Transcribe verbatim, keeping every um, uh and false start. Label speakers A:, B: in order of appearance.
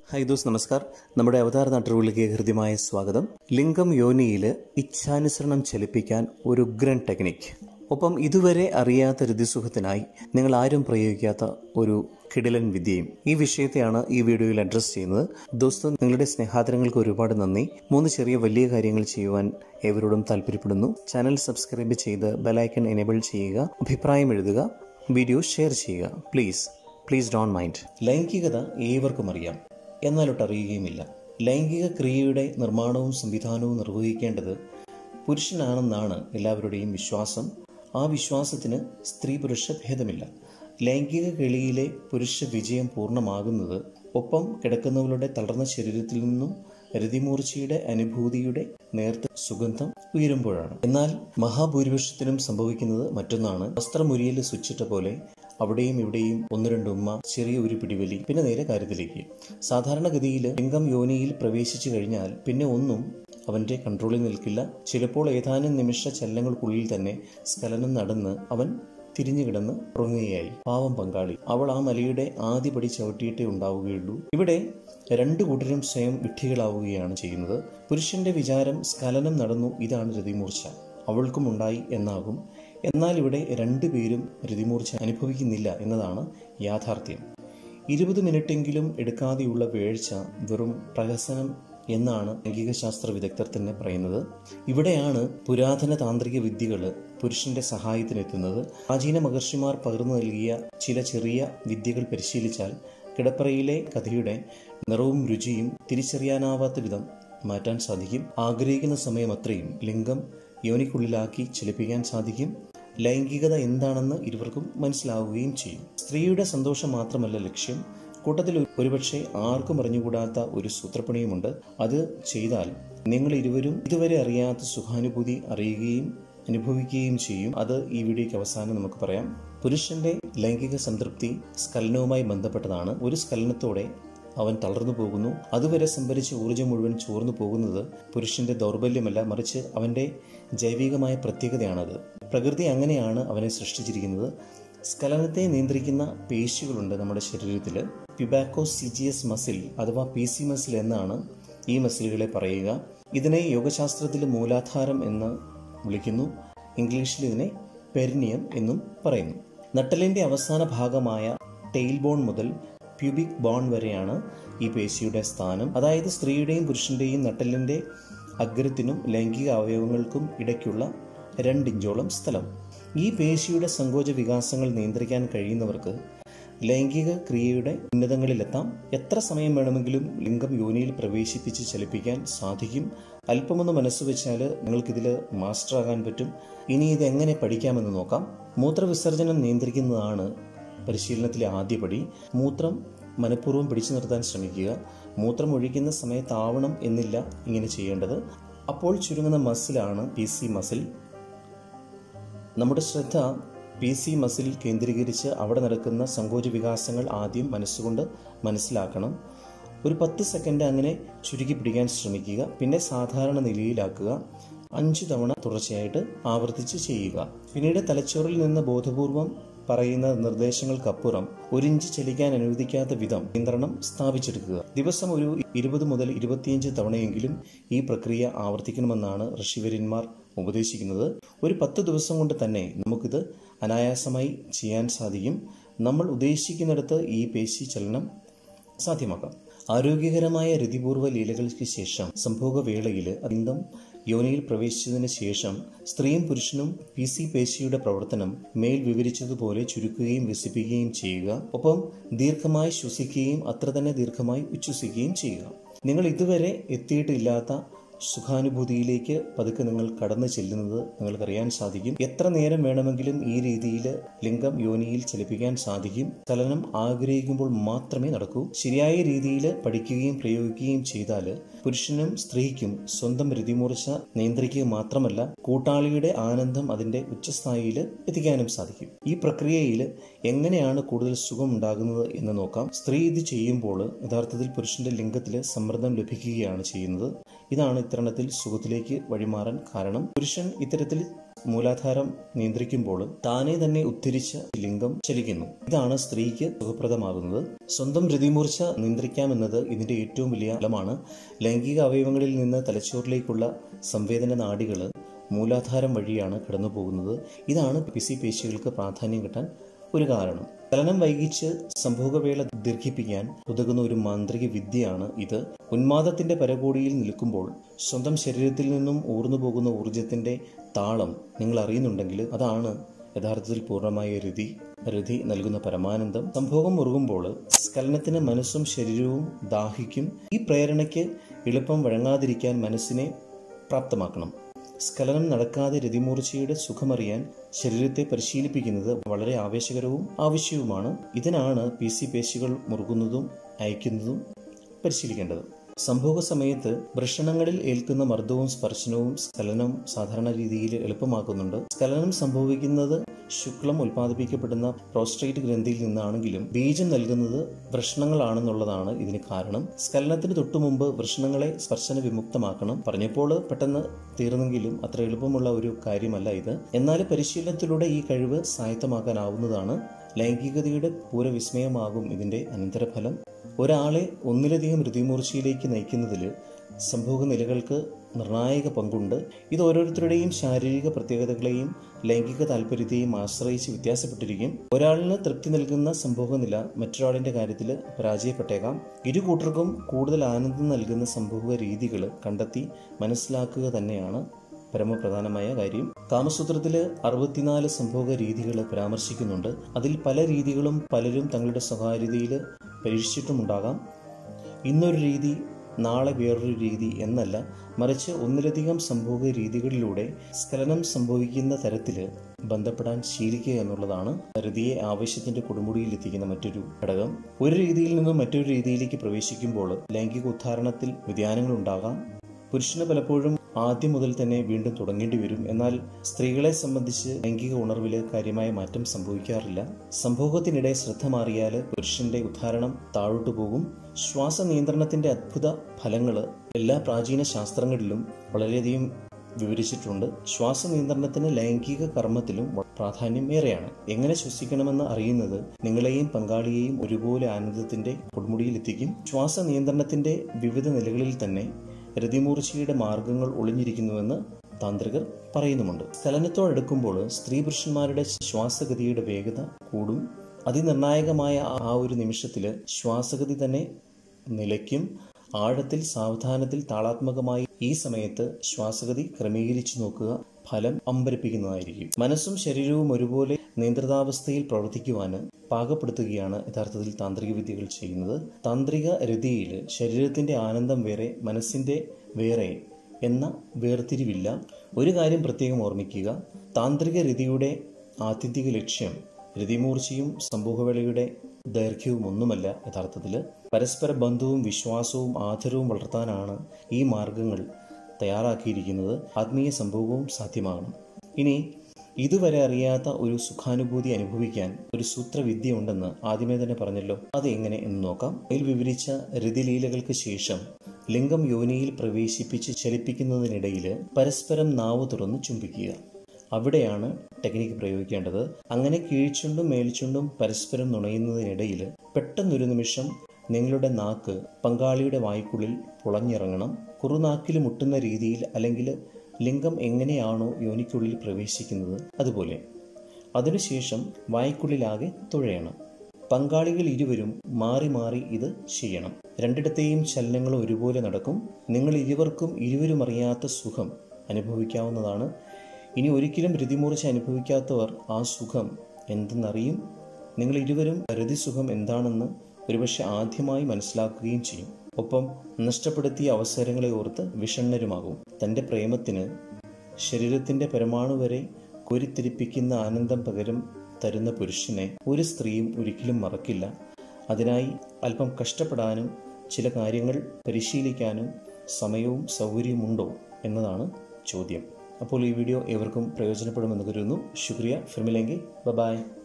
A: Hi those നമസ്കാർ. നമ്മുടെ അവതാര നാട്ടുകളിലേക്ക് ഹൃദ്യമായ സ്വാഗതം. ലിംഗം യോനിയിൽ ഇച്ഛാനുസരണം ചലിപ്പിക്കാൻ ഒരു ഉഗ്രൻ ടെക്നിക്, ഒപ്പം ഇതുവരെ അറിയാത്ത രതിസുഖത്തിനായി നിങ്ങൾ ആരും പ്രയോഗിക്കാത്ത ഒരു കിടിലൻ വിദ്യയും. ഈ വിഷയത്തെയാണ് ഈ വീഡിയോയിൽ അഡ്രസ് ചെയ്യുന്നത്. ദോസ്തോ, നിങ്ങളുടെ സ്നേഹാദരങ്ങൾക്ക് ഒരുപാട് നന്ദി. മൂന്ന് ചെറിയ വലിയ കാര്യങ്ങൾ ചെയ്യുവാൻ ഏവരോടും താല്പര്യപ്പെടുന്നു. ചാനൽ സബ്സ്ക്രൈബ് ചെയ്ത് ബെലൈക്കൺ എനേബിൾ ചെയ്യുക, അഭിപ്രായം എഴുതുക, വീഡിയോ ഷെയർ ചെയ്യുക. Please please don't mind. ലൈംഗികത ഏവർക്കും അറിയാം, എന്നാലൊട്ട് അറിയുകയുമില്ല. ലൈംഗിക ക്രിയയുടെ നിർമ്മാണവും സംവിധാനവും നിർവഹിക്കേണ്ടത് പുരുഷനാണെന്നാണ് എല്ലാവരുടെയും വിശ്വാസം. ആ വിശ്വാസത്തിന് സ്ത്രീ പുരുഷ ഭേദമില്ല. ലൈംഗിക കളിയിലെ പുരുഷ വിജയം പൂർണ്ണമാകുന്നത് ഒപ്പം കിടക്കുന്നവരുടെ തളർന്ന ശരീരത്തിൽ നിന്നും രതിമൂർച്ചയുടെ അനുഭൂതിയുടെ നേർത്ത സുഗന്ധം ഉയരുമ്പോഴാണ്. എന്നാൽ മഹാഭൂരിപക്ഷത്തിനും സംഭവിക്കുന്നത് മറ്റൊന്നാണ്. വസ്ത്രമുരിയിൽ സ്വിച്ചിട്ട പോലെ അവിടെയും ഇവിടെയും ഒന്ന് രണ്ട് ഉമ്മ, ചെറിയ ഒരു പിടിവലി, പിന്നെ നേരെ കാര്യത്തിലേക്ക്. സാധാരണഗതിയിൽ ലിംഗം യോനിയിൽ പ്രവേശിച്ചു കഴിഞ്ഞാൽ പിന്നെ ഒന്നും അവന്റെ കൺട്രോളിൽ നിൽക്കില്ല. ചിലപ്പോൾ ഏതാനും നിമിഷ ചലനങ്ങൾക്കുള്ളിൽ തന്നെ സ്ഖലനം നടന്ന് അവൻ തിരിഞ്ഞു കിടന്ന് ഉറങ്ങുകയായി. പാവം പങ്കാളി, അവൾ ആ മലയുടെ ആദ്യ പടി ചവിട്ടിയിട്ടേ ഉണ്ടാവുകയുള്ളൂ. ഇവിടെ രണ്ടു കൂട്ടരും സ്വയം വിഡ്ഢികളാവുകയാണ് ചെയ്യുന്നത്. പുരുഷന്റെ വിചാരം സ്ഖലനം നടന്നു, ഇതാണ് രതിമൂർച്ച, അവൾക്കും ഉണ്ടായി എന്നാകും. എന്നാൽ ഇവിടെ രണ്ടുപേരും രതിമൂർച്ച അനുഭവിക്കുന്നില്ല എന്നതാണ് യാഥാർത്ഥ്യം. ഇരുപത് മിനിറ്റെങ്കിലും എടുക്കാതെയുള്ള വീഴ്ച വെറും പ്രഹസനം എന്നാണ് ലൈംഗിക ശാസ്ത്ര വിദഗ്ധർ തന്നെ പറയുന്നത്. ഇവിടെയാണ് പുരാതന താന്ത്രിക വിദ്യകൾ പുരുഷന്റെ സഹായത്തിനെത്തുന്നത്. പ്രാചീന മഹർഷിമാർ പകർന്നു നൽകിയ ചില ചെറിയ വിദ്യകൾ പരിശീലിച്ചാൽ കിടപ്പറയിലെ കഥയുടെ നിറവും രുചിയും തിരിച്ചറിയാനാവാത്ത വിധം മാറ്റാൻ സാധിക്കും. ആഗ്രഹിക്കുന്ന സമയം അത്രയും ലിംഗം യോനിക്കുള്ളിലാക്കി ചലിപ്പിക്കാൻ സാധിക്കും. ലൈംഗികത എന്താണെന്ന് ഇരുവർക്കും മനസ്സിലാവുകയും ചെയ്യും. സ്ത്രീയുടെ സന്തോഷം മാത്രമല്ല ലക്ഷ്യം, കൂട്ടത്തിൽ ഒരുപക്ഷെ ആർക്കും അറിഞ്ഞുകൂടാത്ത ഒരു സൂത്രപ്പണിയുമുണ്ട്. അത് ചെയ്താൽ നിങ്ങൾ ഇരുവരും ഇതുവരെ അറിയാത്ത സുഖാനുഭൂതി അറിയുകയും അനുഭവിക്കുകയും ചെയ്യും. അത് ഈ വീഡിയോയ്ക്ക് അവസാനം നമുക്ക് പറയാം. പുരുഷന്റെ ലൈംഗിക സംതൃപ്തി സ്ഖലനവുമായി ബന്ധപ്പെട്ടതാണ്. ഒരു സ്ഖലനത്തോടെ അവൻ തളർന്നു പോകുന്നു. അതുവരെ സംഭരിച്ച ഊർജ്ജം മുഴുവൻ ചോർന്നു പോകുന്നത് പുരുഷന്റെ ദൗർബല്യമല്ല, മറിച്ച് അവന്റെ ജൈവികമായ പ്രത്യേകതയാണത്. പ്രകൃതി അങ്ങനെയാണ് അവനെ സൃഷ്ടിച്ചിരിക്കുന്നത്. സ്ഖലനത്തെ നിയന്ത്രിക്കുന്ന പേശികളുണ്ട് നമ്മുടെ ശരീരത്തിൽ. പ്യൂബാക്കോസിജിയസ് മസിൽ അഥവാ പി സി മസിൽ എന്നാണ് ഈ മസിലുകളെ പറയുക. ഇതിനെ യോഗശാസ്ത്രത്തിൽ മൂലാധാരം എന്ന് വിളിക്കുന്നു. ഇംഗ്ലീഷിൽ ഇതിനെ പെരിനിയം എന്നും പറയുന്നു. നട്ടലിന്റെ അവസാന ഭാഗമായ ടെയിൽ ബോൺ മുതൽ പ്യൂബിക് ബോൺ വരെയാണ് ഈ പേശിയുടെ സ്ഥാനം. അതായത് സ്ത്രീയുടെയും പുരുഷന്റെയും നട്ടലിന്റെ അഗ്രത്തിനും ലൈംഗിക അവയവങ്ങൾക്കും ഇടയ്ക്കുള്ള രണ്ടിഞ്ചോളം സ്ഥലം. ഈ പേശിയുടെ സങ്കോച വികാസങ്ങൾ നിയന്ത്രിക്കാൻ കഴിയുന്നവർക്ക് ലൈംഗിക ക്രിയയുടെ ഉന്നതങ്ങളിലെത്താം. എത്ര സമയം വേണമെങ്കിലും ലിംഗം യോനിയിൽ പ്രവേശിപ്പിച്ച് ചലിപ്പിക്കാൻ സാധിക്കും. അല്പമൊന്ന് മനസ്സ് വെച്ചാൽ നിങ്ങൾക്കിതിൽ മാസ്റ്റർ ആകാൻ പറ്റും. ഇനി ഇതെങ്ങനെ പഠിക്കാമെന്ന് നോക്കാം. മൂത്രവിസർജനം നിയന്ത്രിക്കുന്നതാണ് പരിശീലനത്തിലെ ആദ്യപടി. മൂത്രം മനഃപൂർവ്വം പിടിച്ചു നിർത്താൻ ശ്രമിക്കുക. മൂത്രം ഒഴിക്കുന്ന സമയത്താവണം എന്നില്ല ഇങ്ങനെ ചെയ്യേണ്ടത്. അപ്പോൾ ചുരുങ്ങുന്ന മസിലാണ് പി സി മസിൽ. നമ്മുടെ ശ്രദ്ധ പി സി മസിൽ കേന്ദ്രീകരിച്ച് അവിടെ നടക്കുന്ന സങ്കോച വികാസങ്ങൾ ആദ്യം മനസ്സുകൊണ്ട് മനസ്സിലാക്കണം. ഒരു പത്ത് സെക്കൻഡ് അങ്ങനെ ചുരുക്കി പിടിക്കാൻ ശ്രമിക്കുക. പിന്നെ സാധാരണ നിലയിലാക്കുക. അഞ്ചു തവണ തുടർച്ചയായിട്ട് ആവർത്തിച്ച് ചെയ്യുക. പിന്നീട് തലച്ചോറിൽ നിന്ന് ബോധപൂർവം പറയുന്ന നിർദ്ദേശങ്ങൾക്കപ്പുറം ഒരിഞ്ച് ചലിക്കാൻ അനുവദിക്കാത്ത വിധം നിയന്ത്രണം സ്ഥാപിച്ചെടുക്കുക. ദിവസം ഒരു ഇരുപത് മുതൽ ഇരുപത്തിയഞ്ച് തവണയെങ്കിലും ഈ പ്രക്രിയ ആവർത്തിക്കണമെന്നാണ് ഋഷിവര്യന്മാർ ഉപദേശിക്കുന്നത്. ഒരു പത്ത് ദിവസം കൊണ്ട് തന്നെ നമുക്കിത് അനായാസമായി ചെയ്യാൻ സാധിക്കും. നമ്മൾ ഉദ്ദേശിക്കുന്നിടത്ത് ഈ പേശി ചലനം സാധ്യമാക്കാം. ആരോഗ്യകരമായ രതിപൂർവ്വ ലീലകൾക്ക് ശേഷം സംഭോഗവേളയിൽ ലിംഗം യോനിയിൽ പ്രവേശിച്ചതിന് ശേഷം സ്ത്രീയും പുരുഷനും പി സി പേശിയുടെ പ്രവർത്തനം മേൽ വിവരിച്ചതുപോലെ ചുരുക്കുകയും വികസിപ്പിക്കുകയും ചെയ്യുക. ഒപ്പം ദീർഘമായി ശ്വസിക്കുകയും അത്ര തന്നെ ദീർഘമായി ഉച്ഛ്വസിക്കുകയും ചെയ്യുക. നിങ്ങൾ ഇതുവരെ എത്തിയിട്ടില്ലാത്ത സുഖാനുഭൂതിയിലേക്ക് പതുക്കെ നിങ്ങൾ കടന്നു ചെല്ലുന്നത് നിങ്ങൾക്കറിയാൻ സാധിക്കും. എത്ര നേരം വേണമെങ്കിലും ഈ രീതിയിൽ ലിംഗം യോനിയിൽ ചലിപ്പിക്കാൻ സാധിക്കും. ചലനം ആഗ്രഹിക്കുമ്പോൾ മാത്രമേ നടക്കൂ. ശരിയായ രീതിയിൽ പഠിക്കുകയും പ്രയോഗിക്കുകയും ചെയ്താൽ പുരുഷനും സ്ത്രീക്കും സ്വന്തം രതിമൂർച്ച നിയന്ത്രിക്കുക മാത്രമല്ല, കൂട്ടാളിയുടെ ആനന്ദം അതിന്റെ ഉച്ചസ്ഥായിയിൽ എത്തിക്കാനും സാധിക്കും. ഈ പ്രക്രിയയിൽ എങ്ങനെയാണ് കൂടുതൽ സുഖം ഉണ്ടാകുന്നത് എന്ന് നോക്കാം. സ്ത്രീ ഇത് ചെയ്യുമ്പോൾ യഥാർത്ഥത്തിൽ പുരുഷന്റെ ലിംഗത്തിൽ സമ്മർദ്ദം ലഭിക്കുകയാണ് ചെയ്യുന്നത്. ഇതാണ് ഇത്തരണത്തിൽ സുഖത്തിലേക്ക് വഴിമാറാൻ കാരണം. പുരുഷൻ ഇത്തരത്തിൽ മൂലാധാരം നിയന്ത്രിക്കുമ്പോൾ താനെ തന്നെ ഉദ്ധരിച്ച ലിംഗം ചലിക്കുന്നു. ഇതാണ് സ്ത്രീക്ക് സുഖപ്രദമാകുന്നത്. സ്വന്തം രതിമൂർച്ച നിയന്ത്രിക്കാമെന്നത് ഇതിന്റെ ഏറ്റവും വലിയ ഫലമാണ്. ലൈംഗിക അവയവങ്ങളിൽ നിന്ന് തലച്ചോറിലേക്കുള്ള സംവേദന നാഡികൾ മൂലാധാരം വഴിയാണ് കടന്നു പോകുന്നത്. ഇതാണ് പിസി പേശികൾക്ക് പ്രാധാന്യം കിട്ടാൻ ഒരു കാരണം. ചലനം വൈകിച്ച് സംഭോഗവേള ദീർഘിപ്പിക്കാൻ ഉതകുന്ന ഒരു മാന്ത്രിക വിദ്യയാണ് ഇത്. ഉന്മാദത്തിന്റെ പരകോടിയിൽ നിൽക്കുമ്പോൾ സ്വന്തം ശരീരത്തിൽ നിന്നും ഊർന്നു പോകുന്ന ഊർജത്തിന്റെ താളം നിങ്ങൾ അറിയുന്നുണ്ടെങ്കിൽ അതാണ് യഥാർത്ഥത്തിൽ പൂർണ്ണമായ രതി. രതി നൽകുന്ന പരമാനന്ദം. സംഭോഗം മുറുകുമ്പോൾ സ്ഖലനത്തിന് മനസ്സും ശരീരവും ദാഹിക്കും. ഈ പ്രേരണയ്ക്ക് എളുപ്പം വഴങ്ങാതിരിക്കാൻ മനസ്സിനെ പ്രാപ്തമാക്കണം. സ്ഖലനം നടക്കാതെ രതിമൂർച്ചയുടെ സുഖമറിയാൻ ശരീരത്തെ പരിശീലിപ്പിക്കുന്നത് വളരെ ആവേശകരവും ആവശ്യവുമാണ്. ഇതിനാണ് പി സി പേശികൾ മുറുകുന്നതും അയക്കുന്നതും പരിശീലിക്കേണ്ടത്. സംഭോഗ സമയത്ത് വൃഷണങ്ങളിൽ ഏൽക്കുന്ന മർദ്ദവും സ്പർശനവും സ്ഖലനം സാധാരണ രീതിയിൽ എളുപ്പമാക്കുന്നുണ്ട്. സ്ഖലനം സംഭവിക്കുന്നത് ശുക്ലം ഉൽപ്പാദിപ്പിക്കപ്പെടുന്ന പ്രോസ്ട്രേറ്റ് ഗ്രന്ഥിയിൽ നിന്നാണെങ്കിലും ബീജം നൽകുന്നത് വൃഷണങ്ങളാണെന്നുള്ളതാണ് ഇതിന് കാരണം. സ്ഖലനത്തിന് തൊട്ടുമുമ്പ് വൃഷണങ്ങളെ സ്പർശന വിമുക്തമാക്കണം. പറഞ്ഞപ്പോൾ പെട്ടെന്ന് തീർന്നെങ്കിലും അത്ര എളുപ്പമുള്ള ഒരു കാര്യമല്ല ഇത്. എന്നാൽ പരിശീലനത്തിലൂടെ ഈ കഴിവ് സ്വായത്തമാക്കാനാവുന്നതാണ്. ലൈംഗികതയുടെ പൂരവിസ്മയമാകും ഇതിന്റെ അനന്തരഫലം. ഒരാളെ ഒന്നിലധികം രതിമൂർച്ചയിലേക്ക് നയിക്കുന്നതിൽ സംഭോഗ നിലകൾക്ക് നിർണായക പങ്കുണ്ട്. ഇത് ഓരോരുത്തരുടെയും ശാരീരിക പ്രത്യേകതകളെയും ലൈംഗിക താല്പര്യത്തെയും ആശ്രയിച്ച് വ്യത്യാസപ്പെട്ടിരിക്കും. ഒരാളിന് തൃപ്തി നൽകുന്ന സംഭോഗ നില മറ്റൊരാളിന്റെ കാര്യത്തിൽ പരാജയപ്പെട്ടേക്കാം. ഇരു കൂട്ടർക്കും കൂടുതൽ ആനന്ദം നൽകുന്ന സംഭോഗ രീതികൾ കണ്ടെത്തി മനസ്സിലാക്കുക തന്നെയാണ് പരമപ്രധാനമായ കാര്യം. കാമസൂത്രത്തില് അറുപത്തിനാല് സംഭോഗ രീതികൾ പരാമർശിക്കുന്നുണ്ട്. അതിൽ പല രീതികളും പലരും തങ്ങളുടെ സ്വകാര്യതയിൽ പരീക്ഷിച്ചിട്ടുമുണ്ടാകാം. ഇന്നൊരു രീതി നാളെ വേറൊരു രീതി എന്നല്ല, മറിച്ച് ഒന്നിലധികം സംഭോഗ രീതികളിലൂടെ സ്ഖലനം സംഭവിക്കുന്ന തരത്തിൽ ബന്ധപ്പെടാൻ ശീലിക്കുക എന്നുള്ളതാണ് രതിയെ ആവശ്യത്തിന്റെ കൊടുമുടിയിൽ എത്തിക്കുന്ന മറ്റൊരു ഘടകം. ഒരു രീതിയിൽ നിന്നും മറ്റൊരു രീതിയിലേക്ക് പ്രവേശിക്കുമ്പോൾ ലൈംഗിക ഉദ്ധാരണത്തിൽ വ്യതിയാനങ്ങൾ ഉണ്ടാകാം. പുരുഷന് പലപ്പോഴും ആദ്യം മുതൽ തന്നെ വീണ്ടും തുടങ്ങേണ്ടി വരും. എന്നാൽ സ്ത്രീകളെ സംബന്ധിച്ച് ലൈംഗിക ഉണർവില് കാര്യമായ മാറ്റം സംഭവിക്കാറില്ല. സംഭോഗത്തിനിടെ ശ്രദ്ധ മാറിയാൽ പുരുഷന്റെ ഉദ്ധാരണം താഴോട്ടു പോകും. ശ്വാസ നിയന്ത്രണത്തിന്റെ അത്ഭുത ഫലങ്ങൾ എല്ലാ പ്രാചീന ശാസ്ത്രങ്ങളിലും വളരെയധികം വിവരിച്ചിട്ടുണ്ട്. ശ്വാസ നിയന്ത്രണത്തിന് ലൈംഗിക കർമ്മത്തിലും പ്രാധാന്യം ഏറെയാണ്. എങ്ങനെ ശ്വസിക്കണമെന്ന് അറിയുന്നത് നിങ്ങളെയും പങ്കാളിയെയും ഒരുപോലെ ആനന്ദത്തിന്റെ കൊടുമുടിയിൽ എത്തിക്കും. ശ്വാസ നിയന്ത്രണത്തിന്റെ വിവിധ നിലകളിൽ തന്നെ രതിമൂർച്ചയുടെ മാർഗങ്ങൾ ഒളിഞ്ഞിരിക്കുന്നുവെന്ന് താന്ത്രികർ പറയുന്നുമുണ്ട്. സ്ഖലനത്തോടടുക്കുമ്പോൾ സ്ത്രീ പുരുഷന്മാരുടെ ശ്വാസഗതിയുടെ വേഗത കൂടും. അതിനിർണായകമായ ആ ഒരു നിമിഷത്തിൽ ശ്വാസഗതി തന്നെ നിലയ്ക്കും. ആഴത്തിൽ, സാവധാനത്തിൽ, താളാത്മകമായി ഈ സമയത്ത് ശ്വാസഗതി ക്രമീകരിച്ചു നോക്കുക. ഫലം അമ്പരപ്പിക്കുന്നതായിരിക്കും. മനസ്സും ശരീരവും ഒരുപോലെ നിയന്ത്രിതാവസ്ഥയിൽ പ്രവർത്തിക്കുവാന് പാകപ്പെടുത്തുകയാണ് യഥാർത്ഥത്തിൽ താന്ത്രിക വിദ്യകൾ ചെയ്യുന്നത്. താന്ത്രിക രതിയിൽ ശരീരത്തിന്റെ ആനന്ദം വേറെ, മനസ്സിന്റെ വേറെ എന്ന വേർതിരിവില്ല. ഒരു കാര്യം പ്രത്യേകം ഓർമ്മിക്കുക, താന്ത്രിക രതിയുടെ ആത്യന്തിക ലക്ഷ്യം രതിമൂർച്ചയും സംഭോഗവേളയുടെ ദൈർഘ്യവും ഒന്നുമല്ല. യഥാർത്ഥത്തിൽ പരസ്പര ബന്ധവും വിശ്വാസവും ആദരവും വളർത്താനാണ് ഈ മാർഗങ്ങൾ തയ്യാറാക്കിയിരിക്കുന്നത്. ആത്മീയ സംഭവവും സാധ്യമാകണം. ഇനി ഇതുവരെ അറിയാത്ത ഒരു സുഖാനുഭൂതി അനുഭവിക്കാൻ ഒരു സൂത്രവിദ്യ ഉണ്ടെന്ന് ആദ്യമേ തന്നെ പറഞ്ഞല്ലോ. അത് എങ്ങനെ എന്ന് നോക്കാം. ഇതിൽ വിവരിച്ച രതിലീലകൾക്ക് ശേഷം ലിംഗം യോനിയിൽ പ്രവേശിപ്പിച്ച് ചലിപ്പിക്കുന്നതിനിടയിൽ പരസ്പരം നാവ് തുറന്ന് ചുംബിക്കുക. അവിടെയാണ് ടെക്നിക്ക് പ്രയോഗിക്കേണ്ടത്. അങ്ങനെ കീഴ്ചുണ്ടും മേൽചുണ്ടും പരസ്പരം നുണയുന്നതിനിടയിൽ പെട്ടെന്നൊരു നിമിഷം നിങ്ങളുടെ നാക്ക് പങ്കാളിയുടെ വായ്ക്കുള്ളിൽ പുളഞ്ഞിറങ്ങണം. കുറുനാക്കിൽ മുട്ടുന്ന രീതിയിൽ, അല്ലെങ്കിൽ ലിംഗം എങ്ങനെയാണോ യോനിക്കുള്ളിൽ പ്രവേശിക്കുന്നത് അതുപോലെ. അതിനുശേഷം വായ്ക്കുള്ളിലാകെ തുഴയണം. പങ്കാളികൾ ഇരുവരും മാറി മാറി ഇത് ചെയ്യണം. രണ്ടിടത്തെയും ചലനങ്ങൾ ഒരുപോലെ നടക്കും. നിങ്ങൾ ഇരുവർക്കും ഇരുവരും അറിയാത്ത സുഖം അനുഭവിക്കാവുന്നതാണ്. ഇനി ഒരിക്കലും രതിമൂർച്ച അനുഭവിക്കാത്തവർ ആ സുഖം എന്തെന്നറിയും. നിങ്ങൾ ഇരുവരും രതിസുഖം എന്താണെന്ന് ഒരുപക്ഷെ ആദ്യമായി മനസ്സിലാക്കുകയും ചെയ്യും. ഒപ്പം നഷ്ടപ്പെടുത്തിയ അവസരങ്ങളെ ഓർത്ത് വിഷണ്ണരുമാകും. തൻ്റെ പ്രേമത്തിന് ശരീരത്തിൻ്റെ പരമാണു വരെ കോരിത്തിരിപ്പിക്കുന്ന ആനന്ദം പകരം തരുന്ന പുരുഷനെ ഒരു സ്ത്രീയും ഒരിക്കലും മറക്കില്ല. അതിനായി അല്പം കഷ്ടപ്പെടാനും ചില കാര്യങ്ങൾ പരിശീലിക്കാനും സമയവും സൗകര്യവുമുണ്ടോ എന്നതാണ് ചോദ്യം. അപ്പോൾ ഈ വീഡിയോ ഏവർക്കും പ്രയോജനപ്പെടുമെന്ന് കരുതുന്നു. ശുക്രിയ. ഫിർ മിലേംഗെ. ബൈ.